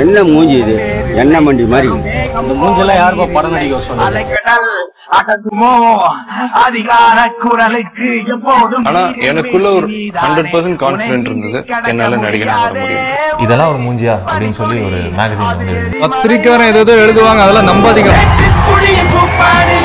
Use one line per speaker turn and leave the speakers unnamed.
என்ன மூஞ்சி இது? என்ன மண்டி மாதிரி.
இந்த மூஞ்செல்லாம் யாருக்கோ படம் நடிக்க சொன்னாங்க.
ஆனா எனக்குள்ள ஒரு 100% கான்பிடன்ட் இருந்தது, என்னால நடிகனா வர முடியும்.
இதெல்லாம் ஒரு மூஞ்சியா அப்படின்னு சொல்லி ஒரு மேகசின் வந்து
பத்திரிக்காரன் ஏதோ எழுதுவாங்க, அதெல்லாம் நம்பாதீங்க.